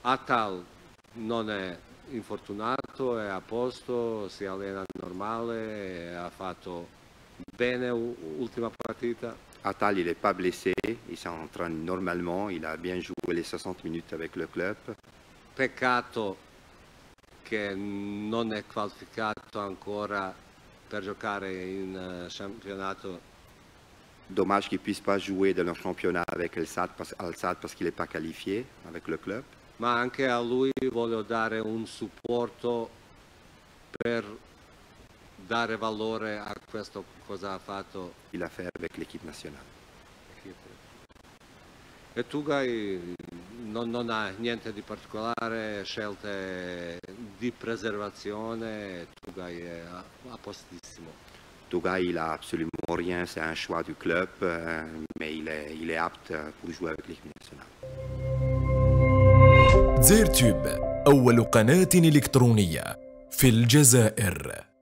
Atal non è infortunato, è a posto, si allena normale, ha fatto bene l'ultima partita. Atal, il n'est pas blessé, il s'entraîne normalement, il a bien joué les 60 minutes avec le club. Peccato che non è qualificato ancora per giocare in campionato. Dommage qu'il ne puisse pas jouer dans le championnat avec Al-Sadd parce qu'il n'est pas qualifié avec le club. Ma anche a lui voglio dare un supporto per dare valore a questo cosa ha fatto. Il a fait avec l'équipe nationale. E Tugay non ha niente di particolare, scelte di preservazione, Tugay è a postissimo. Tugay, il n'a absolument rien, c'est un choix du club, mais il est apte pour jouer avec l'équipe nationale. زيرتيوب أول قناة إلكترونية في الجزائر.